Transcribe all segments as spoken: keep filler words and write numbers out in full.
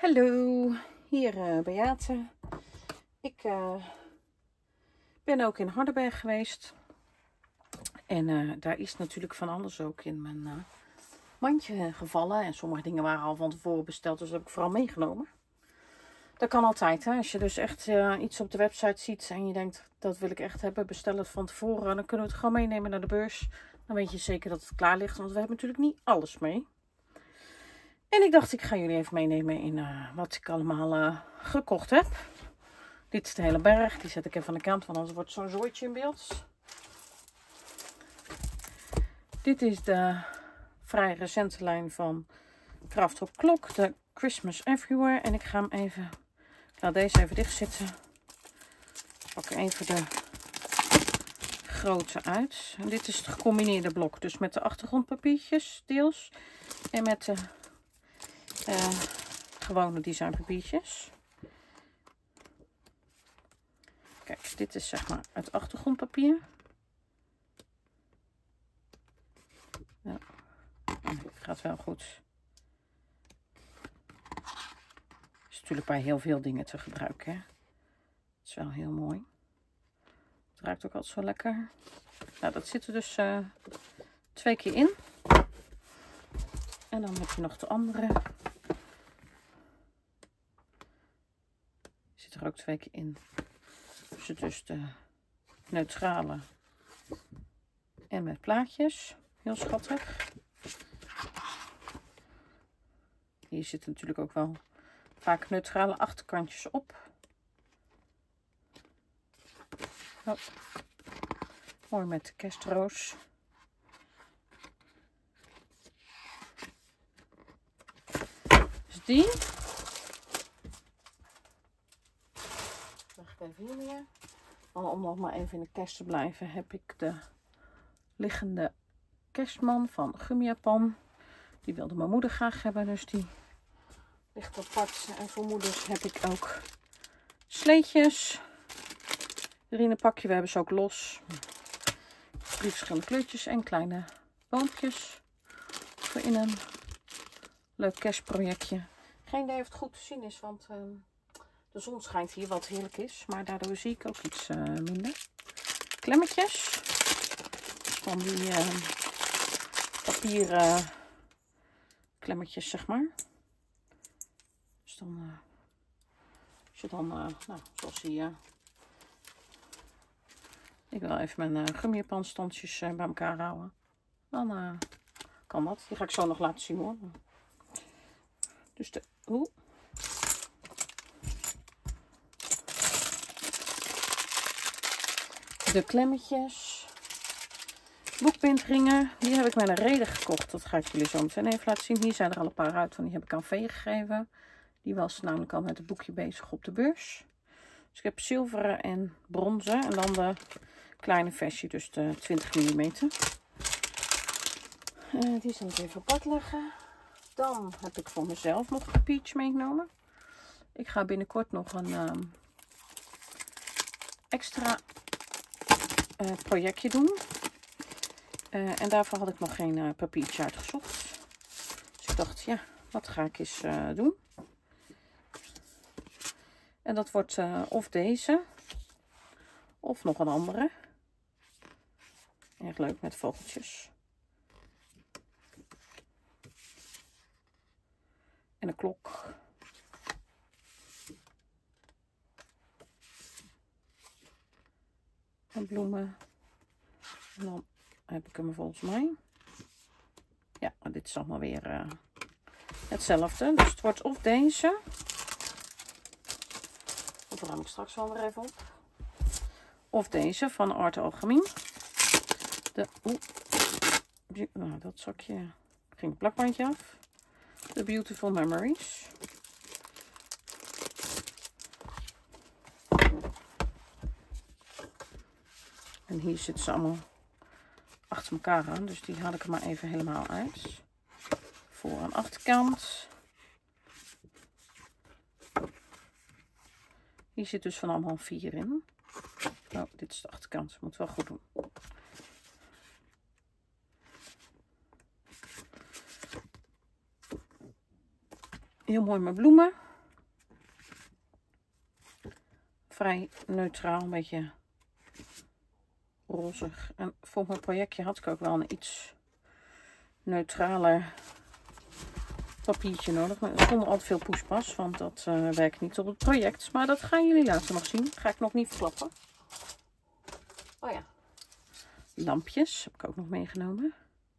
Hallo, hier uh, Beate. Ik uh, ben ook in Hardenberg geweest. En uh, daar is natuurlijk van alles ook in mijn uh, mandje gevallen. En sommige dingen waren al van tevoren besteld, dus dat heb ik vooral meegenomen. Dat kan altijd, hè. Als je dus echt uh, iets op de website ziet en je denkt, dat wil ik echt hebben, bestel het van tevoren. Dan kunnen we het gewoon meenemen naar de beurs. Dan weet je zeker dat het klaar ligt, want we hebben natuurlijk niet alles mee. En ik dacht, ik ga jullie even meenemen in uh, wat ik allemaal uh, gekocht heb. Dit is de hele berg. Die zet ik even aan de kant, want anders wordt zo'n zooitje in beeld. Dit is de vrij recente lijn van Krafthop Klok. De Christmas Everywhere. En ik ga hem even... Ik laat deze even dicht zitten. Ik pak even de grote uit. En dit is het gecombineerde blok. Dus met de achtergrondpapiertjes deels. En met de... Uh, gewone designpapiertjes. Kijk, dit is zeg maar het achtergrondpapier. Ja, gaat wel goed. Is natuurlijk bij heel veel dingen te gebruiken. Hè? Het is wel heel mooi. Het ruikt ook altijd zo lekker. Nou, dat zit er dus uh, twee keer in. En dan heb je nog de andere. Zit er ook twee keer in. Er zit dus de neutrale en met plaatjes. Heel schattig. Hier zitten natuurlijk ook wel vaak neutrale achterkantjes op. Oh. Mooi met de kerstroos. Dus die. Even hier meer. Om nog maar even in de kerst te blijven, heb ik de liggende kerstman van Gummiapan. Die wilde mijn moeder graag hebben, dus die ligt apart. En voor moeders heb ik ook sleetjes. Drie in een pakje, we hebben ze ook los. Drie verschillende kleurtjes en kleine boompjes. Voor in een leuk kerstprojectje. Geen idee of het goed te zien is, want... Uh, De zon schijnt hier, wat heerlijk is, maar daardoor zie ik ook iets uh, minder. Klemmetjes. Van die uh, papieren uh, klemmetjes, zeg maar. Dus dan, uh, als je dan, uh, nou, zoals zie je. Ik wil even mijn uh, gummiapanstandjes uh, bij elkaar houden. Dan uh, kan dat. Die ga ik zo nog laten zien hoor. Dus de, oeh. De klemmetjes, boekbindringen, die heb ik met een reden gekocht. Dat ga ik jullie zo meteen even laten zien. Hier zijn er al een paar uit, want die heb ik aan Vee gegeven. Die was namelijk al met het boekje bezig op de beurs. Dus ik heb zilveren en bronzen en dan de kleine versie, dus de twintig millimeter. Uh, die zal ik even apart leggen. Dan heb ik voor mezelf nog een papiertje meegenomen. Ik ga binnenkort nog een um, extra... Uh, projectje doen. Uh, en daarvoor had ik nog geen uh, papiertje uitgezocht. Dus ik dacht, ja, wat ga ik eens uh, doen? En dat wordt uh, of deze, of nog een andere. Erg leuk met vogeltjes. En een klok. En bloemen. En dan heb ik hem volgens mij. Ja, dit is allemaal weer uh, hetzelfde. Dus het wordt of deze. Dat ruim ik straks wel weer even op. Of deze van Art Algemeen. De, oeh, nou, dat zakje ging het plakbandje af. The Beautiful Memories. En hier zitten ze allemaal achter elkaar aan. Dus die haal ik er maar even helemaal uit. Voor- en achterkant. Hier zit dus van allemaal vier in. Oh, dit is de achterkant. Moet wel goed doen. Heel mooi met bloemen. vrij neutraal, een beetje rozig. En voor mijn projectje had ik ook wel een iets neutraler papiertje nodig. Maar er stond altijd veel poespas, want dat uh, werkt niet op het project. Maar dat gaan jullie later nog zien. Ga ik nog niet verklappen. Oh ja. Lampjes heb ik ook nog meegenomen.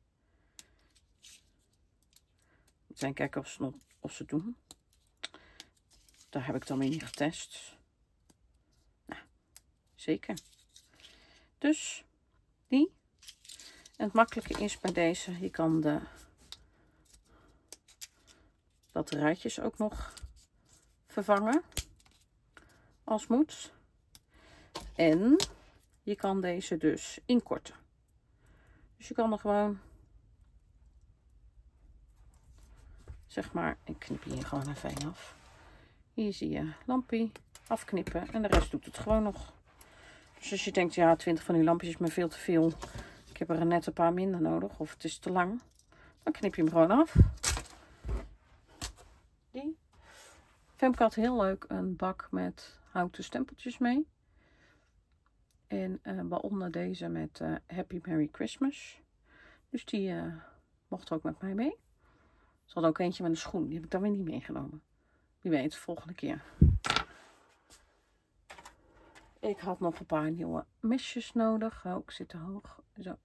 Ik denk kijken of ze, nog, of ze doen. Daar heb ik dan weer niet getest. Nou, zeker. Dus die. En het makkelijke is bij deze, je kan de batterijtjes ook nog vervangen. Als moet. En je kan deze dus inkorten. Dus je kan er gewoon, zeg maar, ik knip hier gewoon even een af. Hier zie je lampje afknippen en de rest doet het gewoon nog. Dus als je denkt, ja, twintig van die lampjes is me veel te veel. Ik heb er net een paar minder nodig of het is te lang. Dan knip je hem gewoon af. Die. Femke had heel leuk een bak met houten stempeltjes mee. En uh, waaronder deze met uh, Happy Merry Christmas. Dus die uh, mocht ook met mij mee. Ze had ook eentje met een schoen. Die heb ik dan weer niet meegenomen. Wie weet, de volgende keer. Ik had nog een paar nieuwe mesjes nodig. Oh, ik zit te hoog. Zo.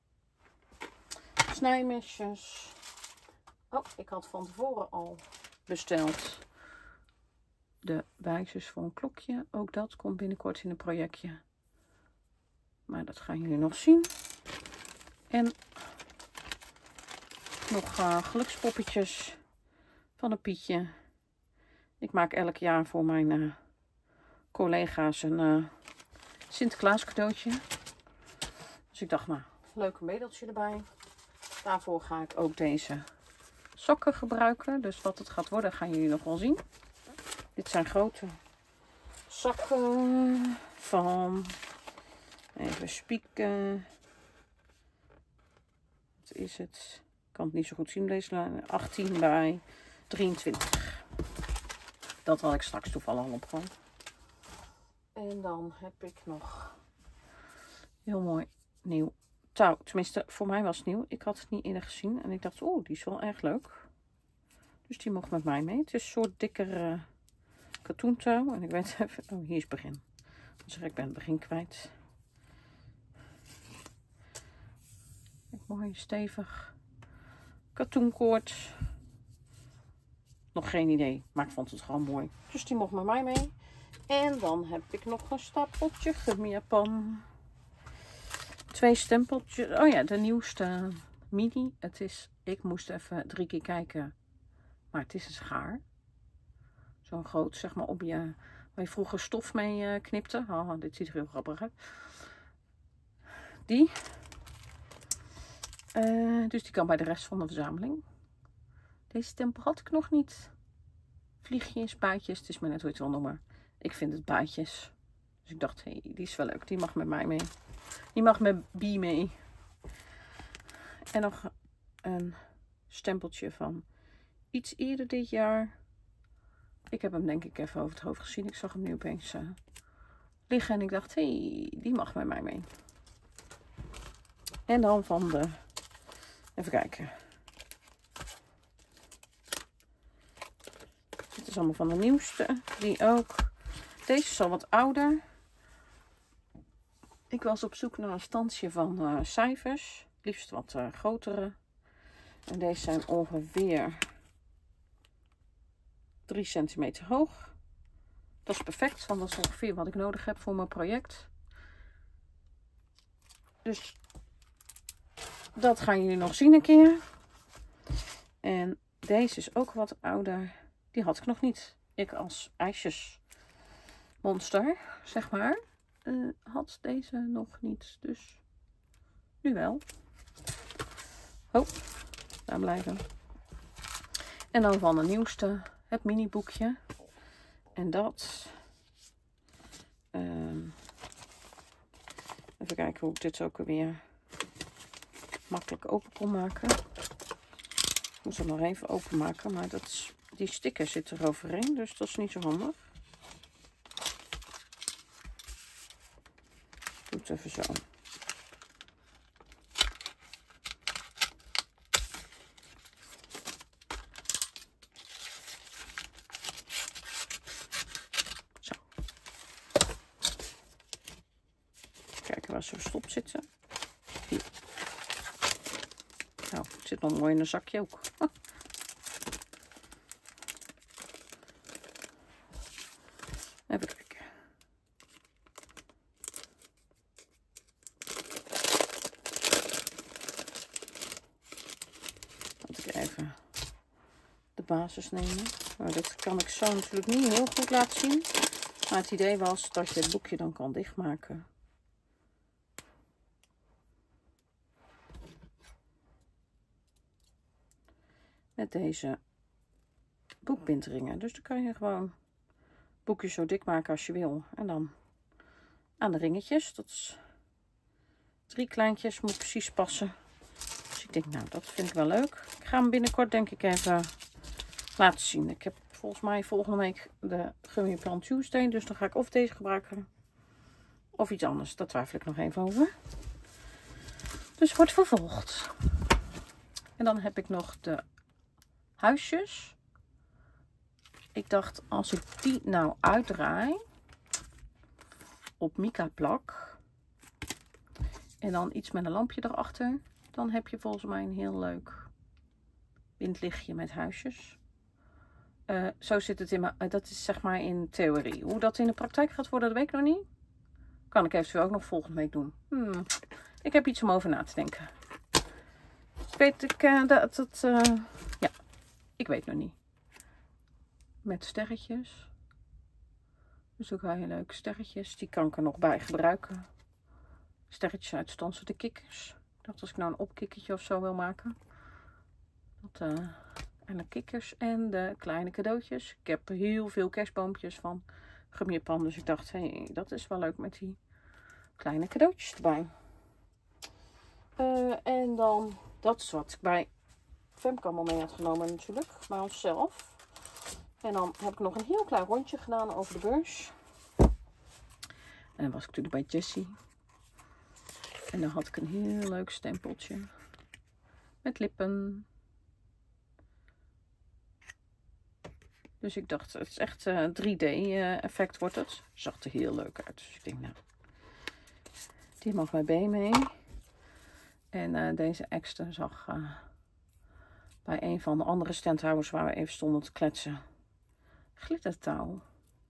Snijmesjes. Oh, ik had van tevoren al besteld de wijzers voor een klokje. Ook dat komt binnenkort in een projectje. Maar dat gaan jullie nog zien. En nog uh, gelukspoppetjes van een Pietje. Ik maak elk jaar voor mijn uh, collega's een uh, Sinterklaas cadeautje. Dus ik dacht, nou, leuk een bedeltje erbij. Daarvoor ga ik ook deze sokken gebruiken. Dus wat het gaat worden, gaan jullie nog wel zien. Dit zijn grote zakken van, even spieken. Wat is het? Ik kan het niet zo goed zien, deze lijn. achttien bij drieëntwintig. Dat had ik straks toevallig al opgehangen. En dan heb ik nog heel mooi nieuw touw. Tenminste, voor mij was het nieuw. Ik had het niet eerder gezien. En ik dacht, oeh, die is wel erg leuk. Dus die mocht met mij mee. Het is een soort dikker uh, katoentouw. En ik weet even... Oh, hier is het begin. Dan zeg ik, ik ben het begin kwijt. Kijk, mooi stevig katoenkoord. Nog geen idee, maar ik vond het gewoon mooi. Dus die mocht met mij mee. En dan heb ik nog een stapeltje gummijapan. Twee stempeltjes. Oh ja, de nieuwste mini. Het is, ik moest even drie keer kijken. Maar het is een schaar. Zo'n groot, zeg maar, op je, waar je vroeger stof mee uh, knipte. Oh, dit ziet er heel grappig uit. Die. Uh, dus die kan bij de rest van de verzameling. Deze stempel had ik nog niet. Vliegjes, baadjes. Het is maar net hoe je het wil noemen. Ik vind het baadjes. Dus ik dacht, hé, hey, die is wel leuk. Die mag met mij mee. Die mag met Bie mee. En nog een stempeltje van iets eerder dit jaar. Ik heb hem denk ik even over het hoofd gezien. Ik zag hem nu opeens uh, liggen. En ik dacht, hé, hey, die mag met mij mee. En dan van de... Even kijken. Dit is allemaal van de nieuwste. Die ook. Deze is al wat ouder. Ik was op zoek naar een standje van uh, cijfers. Liefst wat uh, grotere. En deze zijn ongeveer drie centimeter hoog. Dat is perfect, want dat is ongeveer wat ik nodig heb voor mijn project. Dus dat gaan jullie nog zien een keer. En deze is ook wat ouder. Die had ik nog niet. Ik als ijsjesmonster, zeg maar, uh, had deze nog niet. Dus nu wel. Oh, daar blijven. En dan van de nieuwste, het mini boekje. En dat... Uh, even kijken hoe ik dit ook weer makkelijk open kon maken. Ik moet ze nog even openmaken, maar dat is, die sticker zit er overheen, dus dat is niet zo handig. Doe het even zo. Zo. Kijken waar ze verstopt zitten. Hier. Nou, het zit nog mooi in een zakje ook. Even kijken. Laat ik even de basis nemen. Nou, dit kan ik zo natuurlijk niet heel goed laten zien. Maar het idee was dat je het boekje dan kan dichtmaken. Met deze boekbindringen. Dus dan kan je gewoon boekjes zo dik maken als je wil. En dan aan de ringetjes. Dat is drie kleintjes. Moet precies passen. Dus ik denk, nou, dat vind ik wel leuk. Ik ga hem binnenkort denk ik even laten zien. Ik heb volgens mij volgende week de Gummy Pan Tuesday. Dus dan ga ik of deze gebruiken. Of iets anders. Daar twijfel ik nog even over. Dus wordt vervolgd. En dan heb ik nog de huisjes. Ik dacht, als ik die nou uitdraai op mica plak en dan iets met een lampje erachter, dan heb je volgens mij een heel leuk windlichtje met huisjes. Uh, zo zit het in mijn, uh, dat is zeg maar in theorie. Hoe dat in de praktijk gaat worden, dat weet ik nog niet. Kan ik eventueel ook nog volgende week doen. Hmm. Ik heb iets om over na te denken. Weet ik uh, dat het, uh, ja, ik weet nog niet. Met sterretjes. Dus ook wel heel leuke sterretjes. Die kan ik er nog bij gebruiken. Sterretjes uit Stansen de Kikkers. Ik dacht als ik nou een opkikkertje of zo wil maken. Dat, uh, en de kikkers en de kleine cadeautjes. Ik heb heel veel kerstboompjes van Gummy Pan. Dus ik dacht, hé, hey, dat is wel leuk met die kleine cadeautjes erbij. Uh, en dan, dat is wat ik bij Femke allemaal mee had genomen natuurlijk. Bij onszelf. En dan heb ik nog een heel klein rondje gedaan over de beurs. En dan was ik natuurlijk bij Jessie. En dan had ik een heel leuk stempeltje. Met lippen. Dus ik dacht, het is echt uh, drie D uh, effect wordt het. Zag er heel leuk uit. Dus ik denk, nou, die mag bij B mee. En uh, deze extra zag uh, bij een van de andere standhouders waar we even stonden te kletsen. Glittertouw.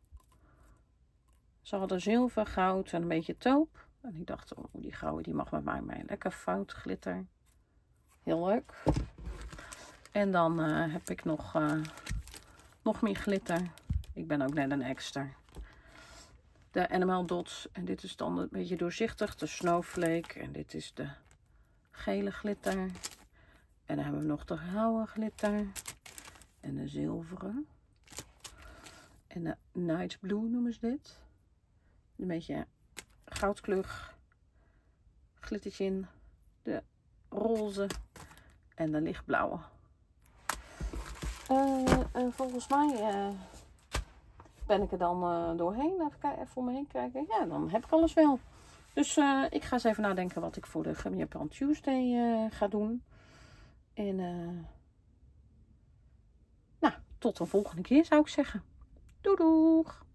Ze hadden zilver, goud en een beetje taupe. En ik dacht, oh, die gouden die mag met mij mee. Lekker fout glitter. Heel leuk. En dan uh, heb ik nog, uh, nog meer glitter. Ik ben ook net een extra. De N M L dots. En dit is dan een beetje doorzichtig. De snowflake. En dit is de gele glitter. En dan hebben we nog de gouden glitter. En de zilveren. En de Night Blue noemen ze dit. Een beetje goudkleurig glittertje in. De roze en de lichtblauwe. Uh, uh, volgens mij uh, ben ik er dan uh, doorheen. Even, kijken, even om me heen kijken. Ja, dan heb ik alles wel. Dus uh, ik ga eens even nadenken wat ik voor de Gummy Pan Tuesday uh, ga doen. En uh, nou, tot de volgende keer zou ik zeggen. Doei doeg!